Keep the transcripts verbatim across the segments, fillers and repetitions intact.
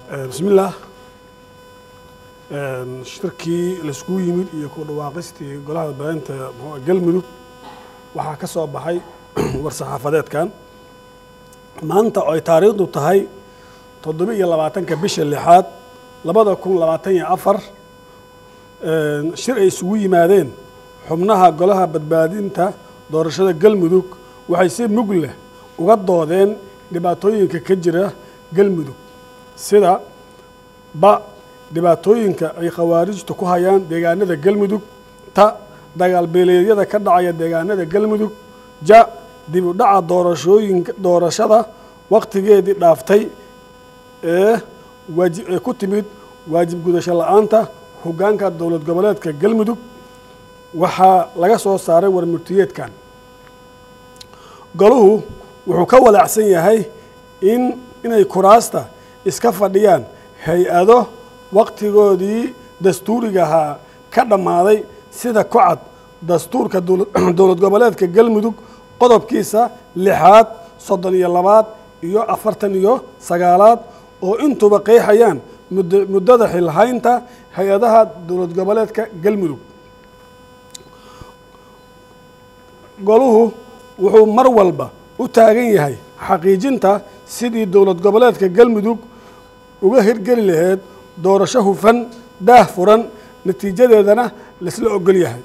بسم الله shirkii la isku yimid iyo ku dhawaaqistii golaha baanta galmudug waxa ka soo baxay war saxaafadeedkan maanta oo ay taariikhdu tahay toddoba iyo labaatanka bisha lixaad labada kun labaatan iyo afar shir ay isugu yimaadeen xubnaha golaha badbaadinta doorashada galmudug waxay si mug leh uga doodeen dhibaatooyinka ka jira galmudug sida ba dhibaatooyinka ay khawaarijtu ku hayaan deegaanada galmudug ta dagaal beeleedyada ka dhacaya deegaanada galmudug ja dib u dhaca doorashooyinka doorashada waqtigeedii dhaaftay ee waajib ku timid waajib gudasho la'aanta hoggaanka dowlad goboleedka galmudug waxaa laga soo saaray warmurtiyeedkan goluhu wuxuu ka walaacsan yahay in inay kuraasta iska fadhiyaan hay-ado waqtigoodii dastuuriga ahaa ka dhammaaday sida ku cad dastuurka dowlad goboleedka galmudug qodobkiisa lixaad soddon iyo labaad iyo afartan iyo sagaalaad oo intuba qeexayaan muddada xilhaynta hay-adaha dowlad goboleedka galmudug goluhu wuxuu mar walba u taagan yahay xaqiijinta sidii dowlad goboleedka galmudug uga hirgeli lahayd doorasho hufan daah furan natiijadeedana laisla ogol yahay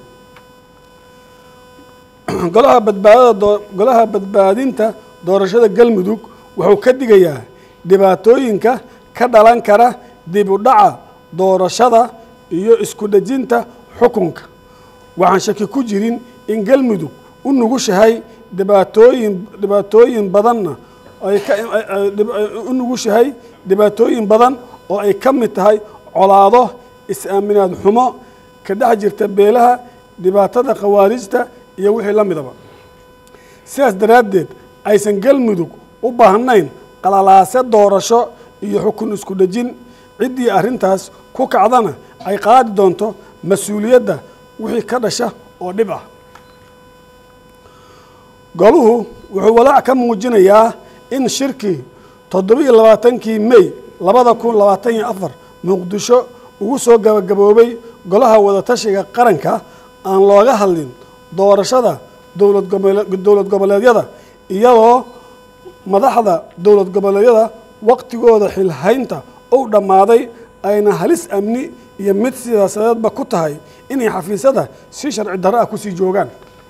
golaha badbaadada golaha badbaadinta doorashada galmudug wuxuu ka digayaa dhibaatooyinka ka dhalan kara dib u dhaca doorashada iyo isku dhejinta xukunka waxaan shaki ku jirin in galmudug u nugushahay dhibaatooyin dhibaatooyin badanna ay ka u nugushahay dhibaatooyin badan oo ay ka mid tahay colaado is-aaminaad xumo ka dhex jirta beelaha dhibaatada khawaarijta iyo wixii la midaba sidaas daraaddeed aysan galmudug u baahnayn qalalaase doorasho iyo xukun isku dhejin ciddii arrintaas ku kacdana ay qaadi doonto mas-uuliyadda wixii ka dhasha oo dhib ah goluhu wuxuu walaac ka muujinayaa in shirkii toddoba iyo labaatankii may labada kun labaatan iyo afar muqdisho ugu soo gabagaboobay golaha wadatashiga qaranka aan looga hadlin doorashada dowlad gobole dowlad goboleedyada iyadoo madaxda dowlad goboleedyada waqtigooda xilhaynta uu dhammaaday ayna halis amni iyo mid siyaasadeedba ku tahay inay xafiisyada si sharci darro ah kusii joogaan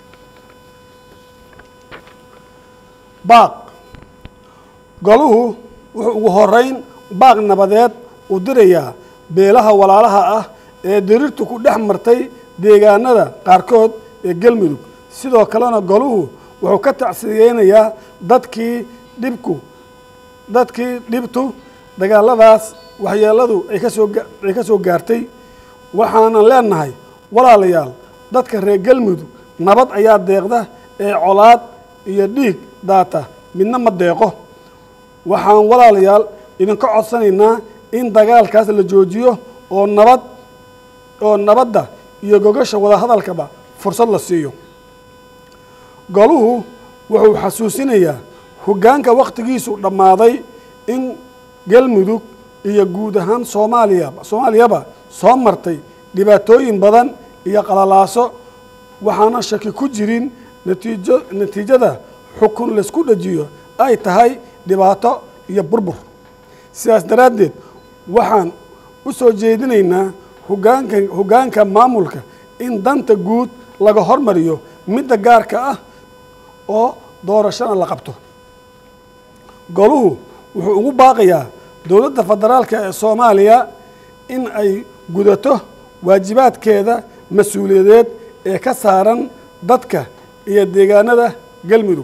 baaq goluhu wuxuu ugu horeyn baaq nabadeed u dirayaa beelaha walaalaha ah ee dirirtu ku dhex martay deegaanada qaarkood ee galmudug sidoo kalena goluhu wuxuu ka tacsiyeynayaa dadkii dhibku dadkii dhibtu dagaaladaas waxyeeladu ay ka soo ay ka soo gaartay waxaanan leenahay walaalayaal dadka reer galmudug nabad ayaa deeqda ee colaad iyo dhiig daata midna ma deeqo waxaan walaalayaal idinka codsanaynaa in dagaalkaas la joojiyo oo nabad oo nabadda iyo gogasha wadahadalkaba fursad la siiyo goluhu wuxuu xasuusinayaa hoggaanka waqtigiisu dhammaaday in galmudug iyo guud ahaan soomaaliya soomaaliyaba soo martay dhibaatooyin badan iyo qalalaaso waxaana shaki ku jirin natiijo natiijada xukun laisku dhajiyo ay tahay dhibaato iyo burbur sidaas daraaddeed waxaan u soo jeedinaynaa hoggaanka hoggaanka maamulka in danta guud laga hormariyo midda gaarka ah oo doorashana la qabto goluhu wuxuu ugu baaqayaa dowladda federaalka ee soomaaliya in ay gudato waajibaadkeeda mas-uuliyadeed ee ka saaran dadka iyo deegaanada galmudug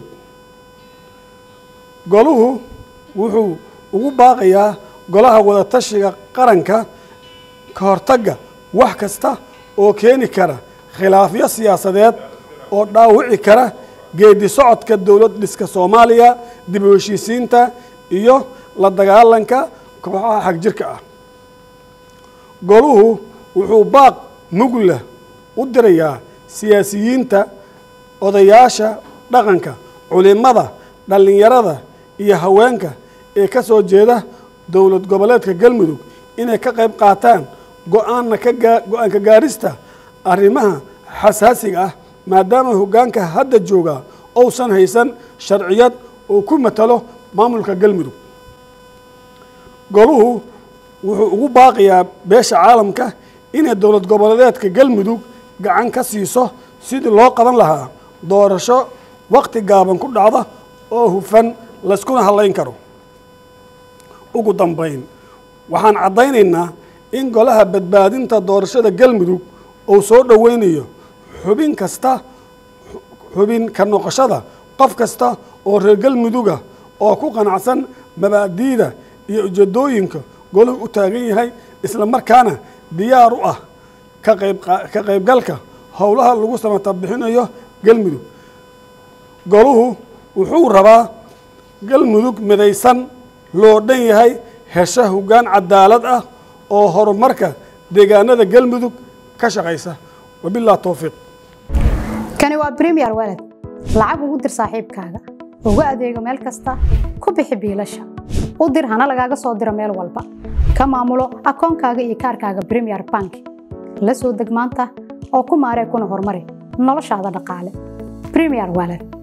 goluhu wuxuu ugu baaqayaa golaha wadatashiga qaranka ka hortagga wax kasta oo keeni kara khilaafyo siyaasadeed oo dhaawici kara geedi socodka dowlad dhiska soomaaliya dib u heshiisiinta iyo la dagaalanka kooxaha xagjirka ah goluhu wuxuu baaq mug leh u dirayaa siyaasiyiinta odayaasha dhaqanka culimada dhallinyarada iyo haweenka ee ka soo jeeda dowlad goboleedka galmudug inay ka qayb qaataan go'aanna ka go'aan ka gaarista arrimaha xasaasiga ah maadaama hoggaanka hadda jooga uusan haysan sharciyad oo ku matalo maamulka galmudug goluhu wuxuu ugu baaqayaa beesha caalamka inay dowlad goboleedka galmudug gacan ka siiso sidii loo qaban lahaa doorasho waqti gaaban ku dhacda oo hufan layskuna hadlayn karo ugu dambayn waxaan caddaynaynaa in golaha badbaadinta doorashada galmudug uu soo dhoweynayo xubin kasta xubin ka noqoshada qof kasta oo reer galmuduga oo ku qanacsan mabaadi'da iyo ujeedooyinka goluhu u taagan yahay isla markaana diyaar u ah ka qayb ka qaybgalka howlaha lagu samata bixinayo galmudug goluhu wuxuu rabaa galmudug midaysan loo dhan yahay hesha hoggaan cadaalad ah oo horumarka deegaanada galmudug ka shaqaysa wabillahi tawfiiq kani waa Premier Wallet lacag ugu dir saaxiibkaaga ugu adeego meel kasta ku bixi biilasha u dir hana lagaaga soo diro meel walba ka maamulo akoonkaaga iyo kaarkaaga Premier Bank la soo deg maanta oo ku maaree kuna horumari noloshaada dhaqaale Premier Wallet